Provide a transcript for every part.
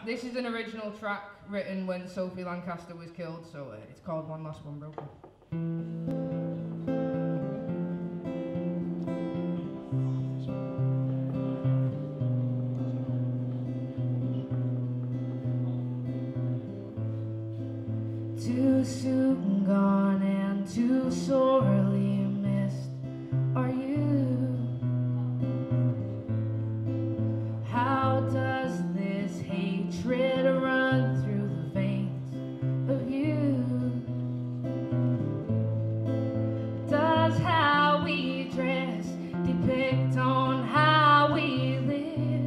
This is an original track written when Sophie Lancaster was killed, so it's called One Last One Broken. Too soon gone and too sorely missed are you. How does this hatred run through the veins of you? Does how we dress depict on how we live?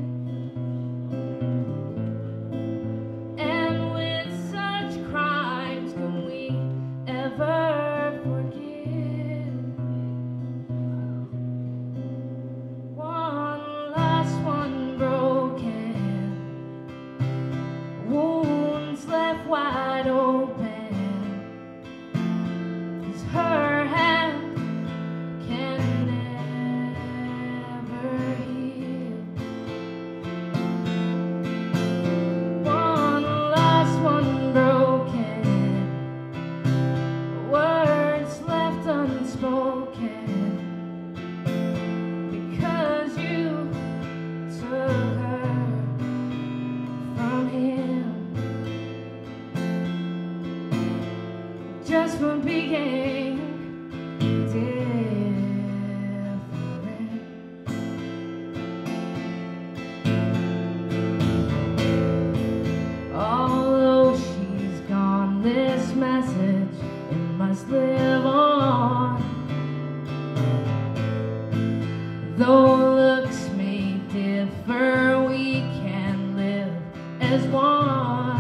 And with such crimes, can we ever forgive? One last one broken, wounds left wide open, 'cause her hand can never heal. One last one broken, words left unspoken, because you took her from him just for being different. Although she's gone, this message, it must live on. Though looks may differ, we can live as one.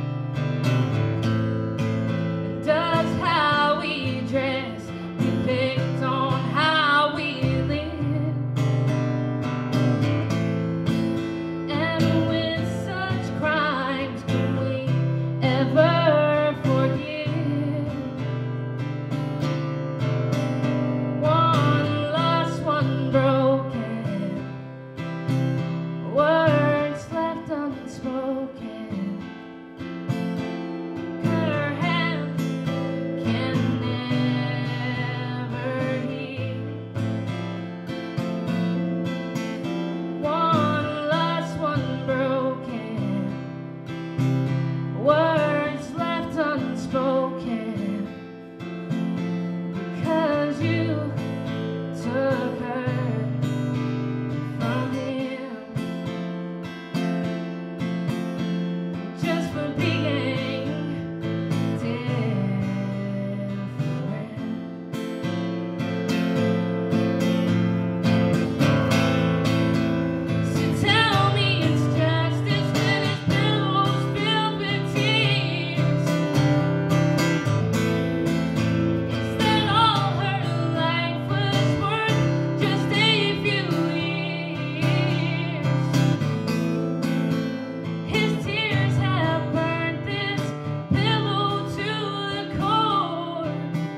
Does how we dress depict on how we live? And with such crimes, can we ever forgive? One last one broken, words left unspoken, her hand can never heal. One last one broken, words left unspoken, because you took her from him just for being different. So tell me it's justice when his pillows filled with tears. Is that all her life was worth? Just a few years. His tears have burned this pillow to the core,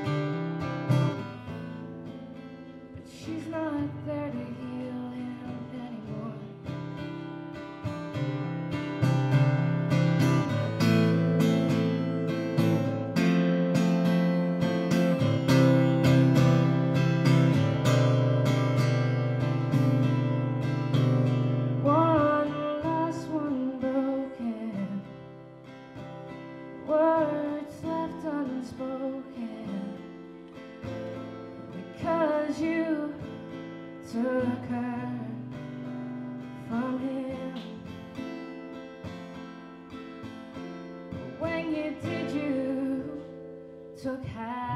but she's not there to heal him anymore. One last one broken, words left unspoken, because you took her from him. When you did, you took half